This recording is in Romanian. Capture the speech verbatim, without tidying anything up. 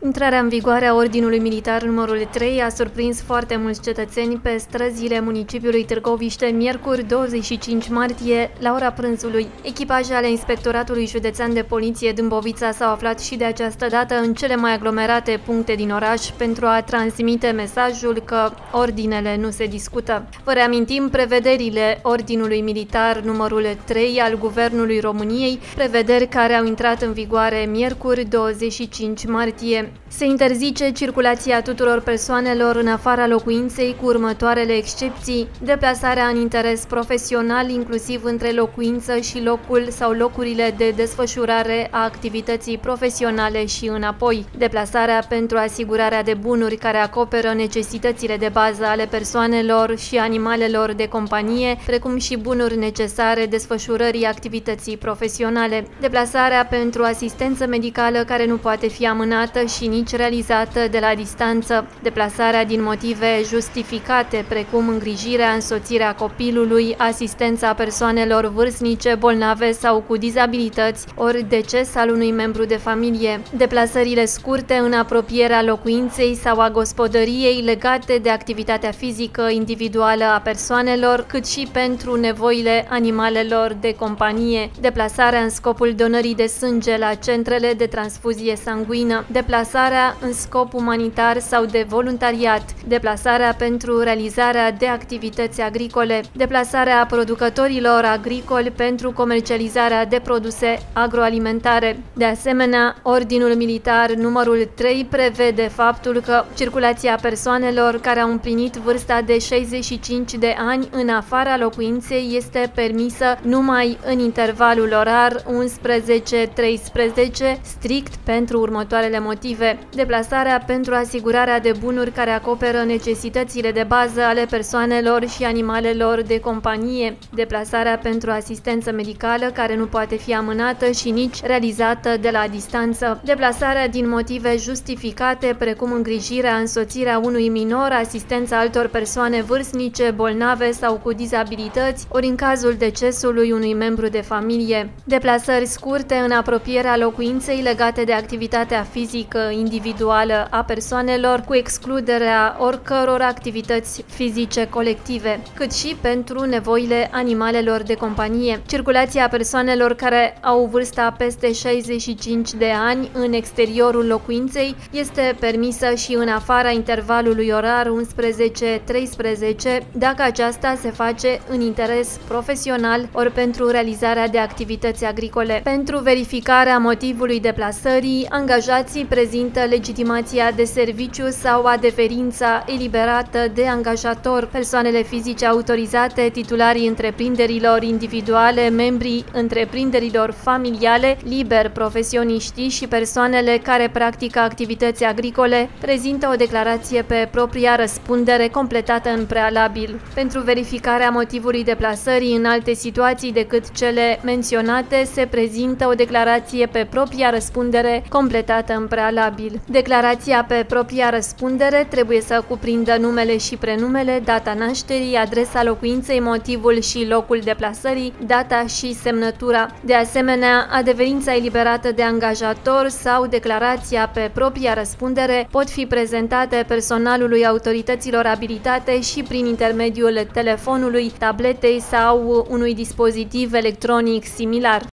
Intrarea în vigoare a Ordinului Militar numărul trei a surprins foarte mulți cetățeni pe străzile municipiului Târgoviște, miercuri douăzeci și cinci martie, la ora prânzului. Echipaje ale Inspectoratului Județean de Poliție Dâmbovița s-au aflat și de această dată în cele mai aglomerate puncte din oraș pentru a transmite mesajul că ordinele nu se discută. Vă reamintim prevederile Ordinului Militar numărul trei al Guvernului României, prevederi care au intrat în vigoare miercuri douăzeci și cinci martie. Se interzice circulația tuturor persoanelor în afara locuinței cu următoarele excepții: deplasarea în interes profesional, inclusiv între locuință și locul sau locurile de desfășurare a activității profesionale și înapoi, deplasarea pentru asigurarea de bunuri care acoperă necesitățile de bază ale persoanelor și animalelor de companie, precum și bunuri necesare desfășurării activității profesionale, deplasarea pentru asistență medicală care nu poate fi amânată și nici realizată de la distanță, deplasarea din motive justificate, precum îngrijirea, însoțirea copilului, asistența persoanelor vârstnice, bolnave sau cu dizabilități, ori deces al unui membru de familie, deplasările scurte în apropierea locuinței sau a gospodăriei legate de activitatea fizică individuală a persoanelor, cât și pentru nevoile animalelor de companie, deplasarea în scopul donării de sânge la centrele de transfuzie sanguină, deplasarea în scop umanitar sau de voluntariat, deplasarea pentru realizarea de activități agricole, deplasarea producătorilor agricoli pentru comercializarea de produse agroalimentare. De asemenea, Ordinul Militar numărul trei prevede faptul că circulația persoanelor care au împlinit vârsta de șaizeci și cinci de ani în afara locuinței este permisă numai în intervalul orar unsprezece treisprezece, strict pentru următoarele motive: deplasarea pentru asigurarea de bunuri care acoperă necesitățile de bază ale persoanelor și animalelor de companie, deplasarea pentru asistență medicală care nu poate fi amânată și nici realizată de la distanță, deplasarea din motive justificate, precum îngrijirea, însoțirea unui minor, asistența altor persoane vârstnice, bolnave sau cu dizabilități, ori în cazul decesului unui membru de familie, deplasări scurte în apropierea locuinței legate de activitatea fizică individuală a persoanelor, cu excluderea oricăror activități fizice colective, cât și pentru nevoile animalelor de companie. Circulația persoanelor care au vârsta peste șaizeci și cinci de ani în exteriorul locuinței este permisă și în afara intervalului orar unsprezece treisprezece, dacă aceasta se face în interes profesional ori pentru realizarea de activități agricole. Pentru verificarea motivului deplasării, angajații prezintă legitimația de serviciu sau adeverința eliberată de angajator, persoanele fizice autorizate, titularii întreprinderilor individuale, membrii întreprinderilor familiale, liber profesioniștii și persoanele care practică activități agricole prezintă o declarație pe propria răspundere completată în prealabil. Pentru verificarea motivului deplasării în alte situații decât cele menționate se prezintă o declarație pe propria răspundere completată în prealabil. Declarația pe propria răspundere trebuie să cuprindă numele și prenumele, data nașterii, adresa locuinței, motivul și locul deplasării, data și semnătura. De asemenea, adeverința eliberată de angajator sau declarația pe propria răspundere pot fi prezentate personalului autorităților abilitate și prin intermediul telefonului, tabletei sau unui dispozitiv electronic similar.